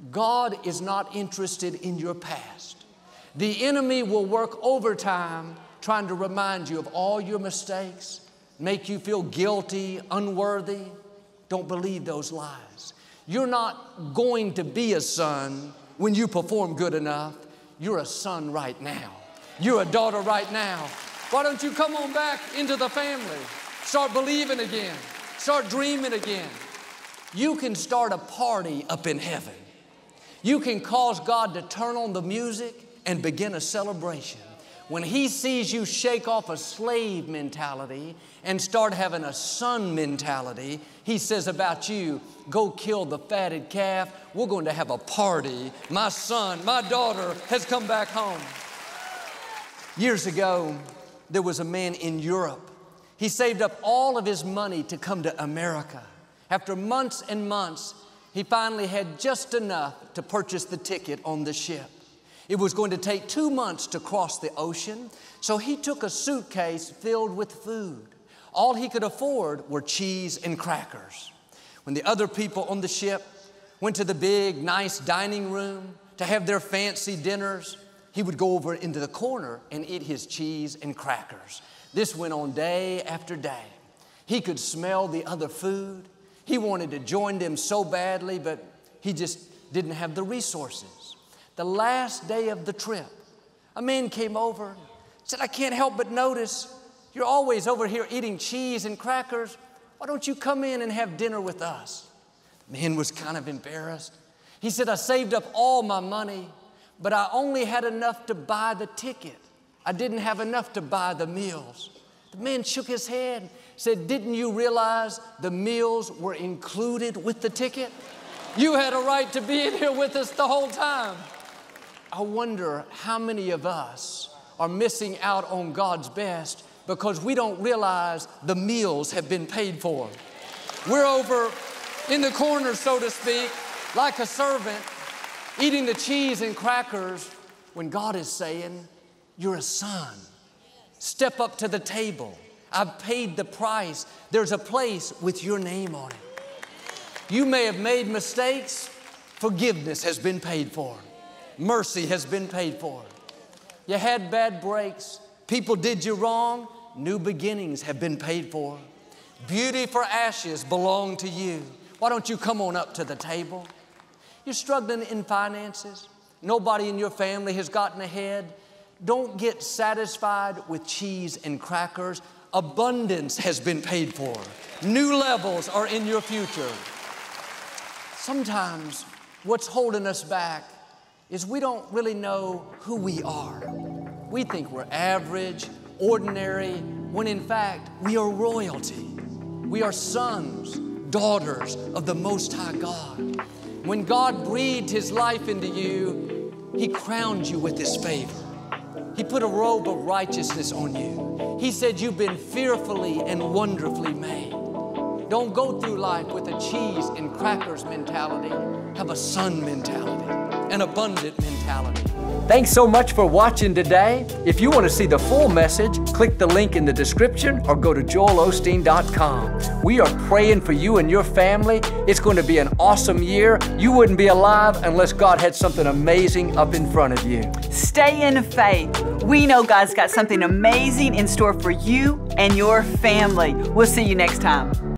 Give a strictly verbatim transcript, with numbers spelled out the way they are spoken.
God is not interested in your past. The enemy will work overtime trying to remind you of all your mistakes, make you feel guilty, unworthy. Don't believe those lies. You're not going to be a son when you perform good enough. You're a son right now. You're a daughter right now. Why don't you come on back into the family? Start believing again. Start dreaming again. You can start a party up in heaven. You can cause God to turn on the music and begin a celebration. When He sees you shake off a slave mentality and start having a son mentality, He says about you, go kill the fatted calf. We're going to have a party. My son, my daughter has come back home. Years ago, there was a man in Europe. He saved up all of his money to come to America. After months and months, he finally had just enough to purchase the ticket on the ship. It was going to take two months to cross the ocean, so he took a suitcase filled with food. All he could afford were cheese and crackers. When the other people on the ship went to the big, nice dining room to have their fancy dinners, he would go over into the corner and eat his cheese and crackers. This went on day after day. He could smell the other food. He wanted to join them so badly, but he just didn't have the resources. The last day of the trip, a man came over and said, I can't help but notice you're always over here eating cheese and crackers. Why don't you come in and have dinner with us? The man was kind of embarrassed. He said, I saved up all my money, but I only had enough to buy the ticket. I didn't have enough to buy the meals. The man shook his head, said, didn't you realize the meals were included with the ticket? You had a right to be in here with us the whole time. I wonder how many of us are missing out on God's best because we don't realize the meals have been paid for. We're over in the corner, so to speak, like a servant, eating the cheese and crackers when God is saying, you're a son. Step up to the table. I've paid the price. There's a place with your name on it. You may have made mistakes. Forgiveness has been paid for. Mercy has been paid for. You had bad breaks. People did you wrong. New beginnings have been paid for. Beauty for ashes belong to you. Why don't you come on up to the table? You're struggling in finances. Nobody in your family has gotten ahead. Don't get satisfied with cheese and crackers. Abundance has been paid for. New levels are in your future. Sometimes what's holding us back is we don't really know who we are. We think we're average, ordinary, when in fact we are royalty. We are sons, daughters of the Most High God. When God breathed His life into you, He crowned you with His favor. He put a robe of righteousness on you. He said you've been fearfully and wonderfully made. Don't go through life with a cheese and crackers mentality. Have a son mentality, an abundant mentality. Thanks so much for watching today. If you want to see the full message, click the link in the description or go to joel osteen dot com. We are praying for you and your family. It's going to be an awesome year. You wouldn't be alive unless God had something amazing up in front of you. Stay in faith. We know God's got something amazing in store for you and your family. We'll see you next time.